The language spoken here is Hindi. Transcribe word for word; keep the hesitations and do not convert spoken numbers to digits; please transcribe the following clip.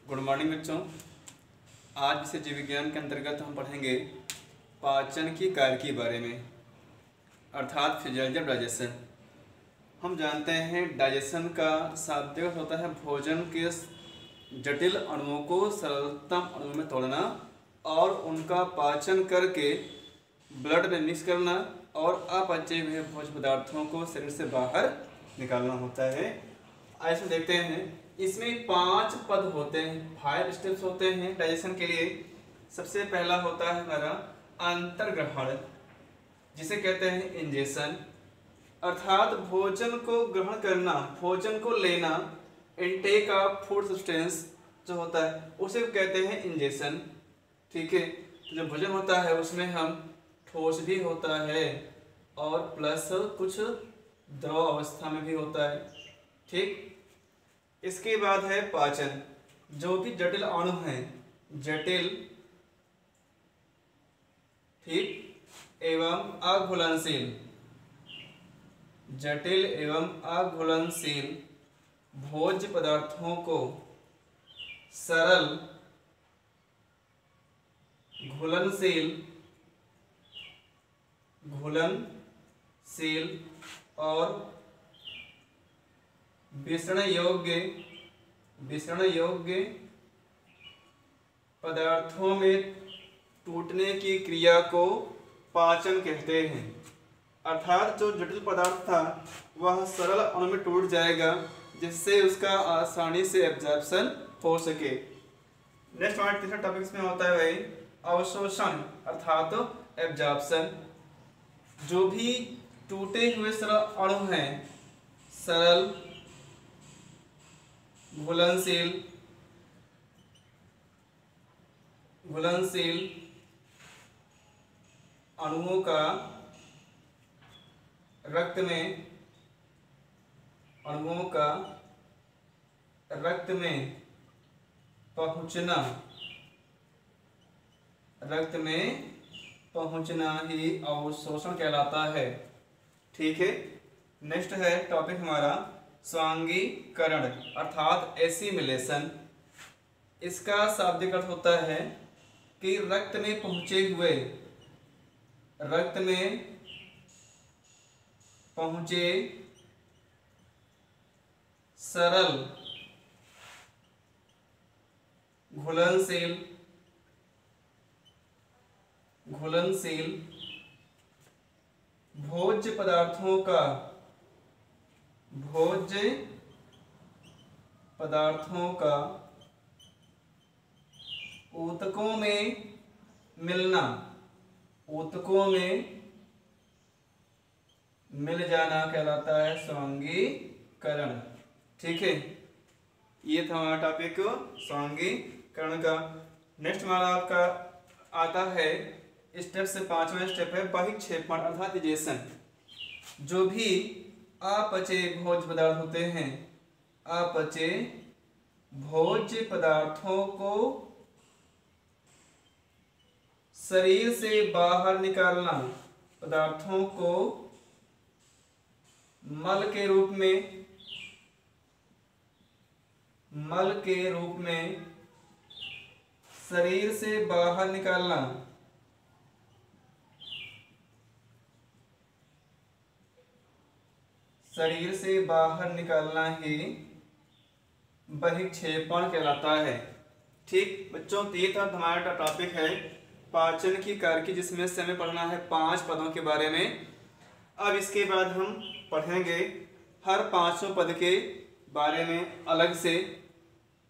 गुड मॉर्निंग बच्चों। आज विषय जीव विज्ञान के अंतर्गत हम पढ़ेंगे पाचन की कार्य के बारे में, अर्थात फिजियोलॉजी ऑफ डाइजेशन। हम जानते हैं डाइजेशन का शाब्दिक अर्थ होता है भोजन के जटिल अणुओं को सरलतम अणुओं में तोड़ना और उनका पाचन करके ब्लड में मिक्स करना और अपचे हुए भोज्य पदार्थों को शरीर से बाहर निकालना होता है। ऐसे देखते हैं, इसमें पांच पद होते हैं, फाइव स्टेप्स होते हैं डाइजेशन के लिए। सबसे पहला होता है हमारा अंतर्ग्रहण, जिसे कहते हैं इंजेशन, अर्थात भोजन को ग्रहण करना, भोजन को लेना, इनटेक ऑफ फूड सब्सटेंस जो होता है उसे कहते हैं इंजेशन। ठीक है, तो जो भोजन होता है उसमें हम ठोस भी होता है और प्लस कुछ द्रव अवस्था में भी होता है। ठीक, इसके बाद है पाचन, जो कि जटिल अणु हैं, जटिल ठीक एवं अघुलनशील, जटिल एवं अघुलनशील भोज्य पदार्थों को सरल, घुलनशील, घुलनशील और विसरण योग्य विसरण योग्य पदार्थों में टूटने की क्रिया को पाचन कहते हैं। अर्थात जो जटिल पदार्थ था वह सरल अणु में टूट जाएगा, जिससे उसका आसानी से एब्जॉर्प्शन हो सके। नेक्स्ट हमारे तीसरा टॉपिक इसमें होता है भाई अवशोषण, अर्थात एब्जॉर्प्शन। जो भी टूटे हुए सरल अणु हैं, सरल, घुलनशील, घुलनशील अणुओं का रक्त में अणुओं का रक्त में पहुंचना रक्त में पहुंचना ही अवशोषण कहलाता है। ठीक है, नेक्स्ट है टॉपिक हमारा स्वांगीकरण, अर्थात एसिमिलेशन। इसका शाब्दिक अर्थ होता है कि रक्त में पहुंचे हुए रक्त में पहुंचे सरल, घुलनशील घुलनशील भोज्य पदार्थों का भोज्य पदार्थों का ऊतकों में मिलना, ऊतकों में मिल जाना कहलाता है स्वांगीकरण। ठीक है, ये था हमारा टॉपिक स्वांगीकरण का। नेक्स्ट हमारा आपका आता है स्टेप से पांचवा स्टेप है बहिक्षेपण, अर्थात डाइजेशन। जो भी अपचे भोज्य पदार्थ होते हैं, अपचे भोज्य पदार्थों को शरीर से बाहर निकालना, पदार्थों को मल के रूप में मल के रूप में शरीर से बाहर निकालना, शरीर से बाहर निकालना ही बहिक्षेपण कहलाता है। ठीक बच्चों, तो ये था हमारा टॉपिक है पाचन की कार्य, जिसमें से हमें पढ़ना है पांच पदों के बारे में। अब इसके बाद हम पढ़ेंगे हर पांचों पद के बारे में अलग से।